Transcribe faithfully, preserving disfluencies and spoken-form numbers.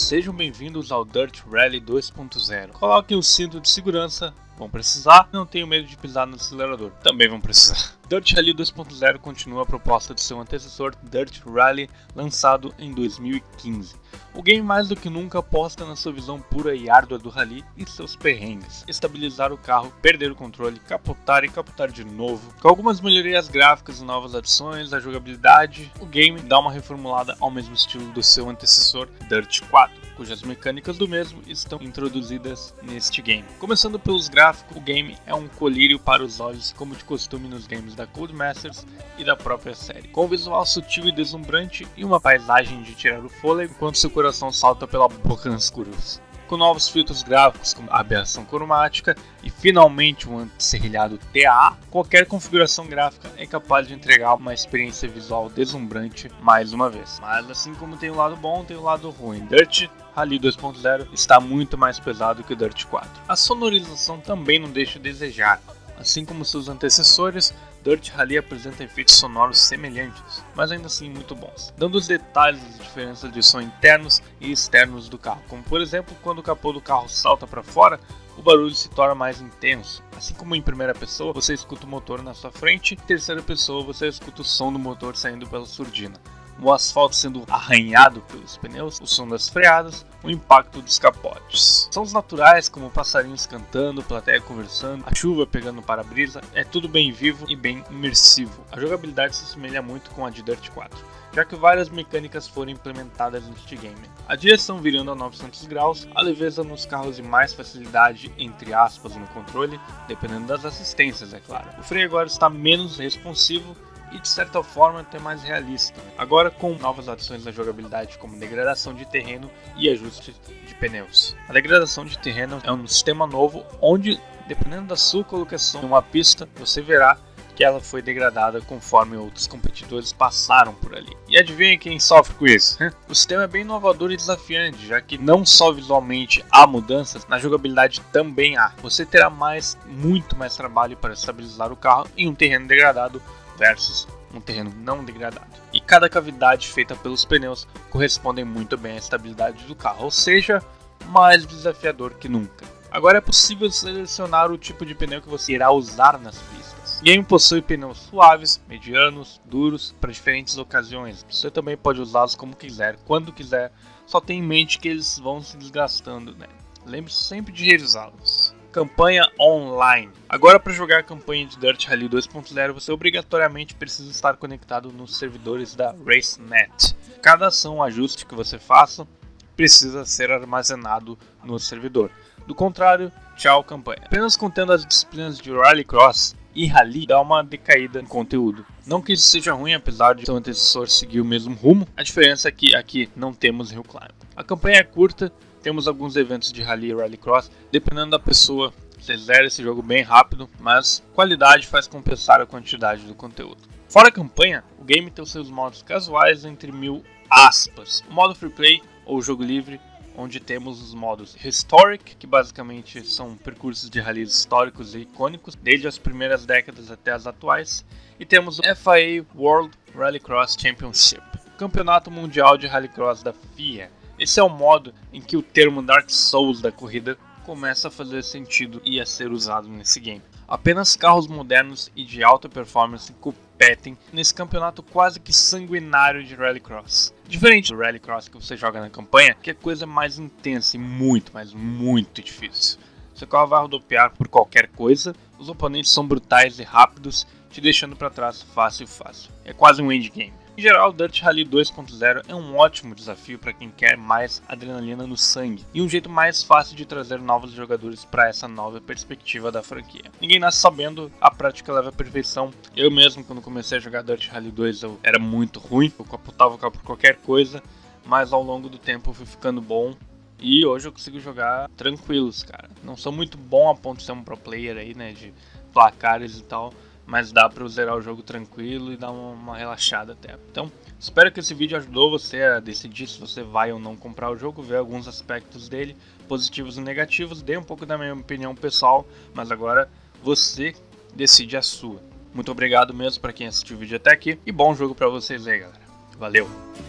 Sejam bem-vindos ao Dirt Rally dois ponto zero. Coloquem o cinto de segurança, vão precisar. Não tenham medo de pisar no acelerador, também vão precisar. Dirt Rally dois ponto zero continua a proposta de seu antecessor Dirt Rally, lançado em dois mil e quinze. O game mais do que nunca aposta na sua visão pura e árdua do rally e seus perrengues. Estabilizar o carro, perder o controle, capotar e capotar de novo. Com algumas melhorias gráficas e novas adições à jogabilidade, o game dá uma reformulada ao mesmo estilo do seu antecessor Dirt quatro, cujas mecânicas do mesmo estão introduzidas neste game. Começando pelos gráficos, o game é um colírio para os olhos, como de costume nos games da Codemasters e da própria série, com um visual sutil e deslumbrante e uma paisagem de tirar o fôlego enquanto seu coração salta pela boca nas curvas. Com novos filtros gráficos como a aberração cromática e finalmente um anti-serrilhado T A A, qualquer configuração gráfica é capaz de entregar uma experiência visual deslumbrante mais uma vez. Mas assim como tem o lado bom, tem o lado ruim. Dirt Rally dois ponto zero está muito mais pesado que o Dirt quatro. A sonorização também não deixa a desejar. Assim como seus antecessores, Dirt Rally apresenta efeitos sonoros semelhantes, mas ainda assim muito bons, dando os detalhes das diferenças de som internos e externos do carro, como por exemplo quando o capô do carro salta para fora, o barulho se torna mais intenso. Assim como em primeira pessoa você escuta o motor na sua frente, em terceira pessoa você escuta o som do motor saindo pela surdina, o asfalto sendo arranhado pelos pneus, o som das freadas, o impacto dos capotes. Sons naturais como passarinhos cantando, plateia conversando, a chuva pegando no para-brisa, é tudo bem vivo e bem imersivo. A jogabilidade se assemelha muito com a de Dirt quatro, já que várias mecânicas foram implementadas neste game. A direção virando a novecentos graus, a leveza nos carros e mais facilidade entre aspas no controle, dependendo das assistências, é claro. O freio agora está menos responsivo e de certa forma até mais realista, agora com novas adições na jogabilidade como degradação de terreno e ajuste de pneus. A degradação de terreno é um sistema novo onde, dependendo da sua colocação em uma pista, você verá que ela foi degradada conforme outros competidores passaram por ali. E adivinha quem sofre com isso? O sistema é bem inovador e desafiante, já que não só visualmente há mudanças, na jogabilidade também há. Você terá mais, muito mais trabalho para estabilizar o carro em um terreno degradado versus um terreno não degradado. E cada cavidade feita pelos pneus corresponde muito bem à estabilidade do carro, ou seja, mais desafiador que nunca. Agora é possível selecionar o tipo de pneu que você irá usar nas pistas. O game possui pneus suaves, medianos, duros, para diferentes ocasiões. Você também pode usá-los como quiser, quando quiser, só tenha em mente que eles vão se desgastando, né? Lembre-se sempre de revisá-los. Campanha online. Agora, para jogar a campanha de Dirt Rally dois ponto zero, você obrigatoriamente precisa estar conectado nos servidores da RaceNet. Cada ação ou ajuste que você faça precisa ser armazenado no servidor. Do contrário, tchau campanha. Apenas contendo as disciplinas de Rallycross e Rally dá uma decaída no conteúdo. Não que isso seja ruim, apesar de seu antecessor seguir o mesmo rumo, a diferença é que aqui não temos Hill Climb. A campanha é curta. Temos alguns eventos de Rally e Rallycross, dependendo da pessoa, você zera esse jogo bem rápido, mas qualidade faz compensar a quantidade do conteúdo. Fora a campanha, o game tem os seus modos casuais entre mil aspas. O modo Free Play, ou jogo livre, onde temos os modos Historic, que basicamente são percursos de rallies históricos e icônicos, desde as primeiras décadas até as atuais, e temos o F I A World Rallycross Championship, Campeonato Mundial de Rallycross da F I A. Esse é o modo em que o termo Dark Souls da corrida começa a fazer sentido e a ser usado nesse game. Apenas carros modernos e de alta performance competem nesse campeonato quase que sanguinário de Rallycross. Diferente do Rallycross que você joga na campanha, que é coisa mais intensa e muito, mas muito difícil. Seu carro vai rodopiar por qualquer coisa, os oponentes são brutais e rápidos, te deixando para trás fácil fácil. É quase um endgame. Em geral, Dirt Rally dois ponto zero é um ótimo desafio para quem quer mais adrenalina no sangue e um jeito mais fácil de trazer novos jogadores para essa nova perspectiva da franquia. Ninguém nasce sabendo, a prática leva à perfeição. Eu mesmo, quando comecei a jogar Dirt Rally dois, eu era muito ruim, eu capotava o carro por qualquer coisa, mas ao longo do tempo eu fui ficando bom e hoje eu consigo jogar tranquilos, cara. Não sou muito bom a ponto de ser um pro player aí, né, de placares e tal, mas dá para zerar o jogo tranquilo e dar uma, uma relaxada até. Então, espero que esse vídeo ajudou você a decidir se você vai ou não comprar o jogo, ver alguns aspectos dele, positivos e negativos. Dei um pouco da minha opinião pessoal, mas agora você decide a sua. Muito obrigado mesmo para quem assistiu o vídeo até aqui e bom jogo para vocês aí, galera. Valeu!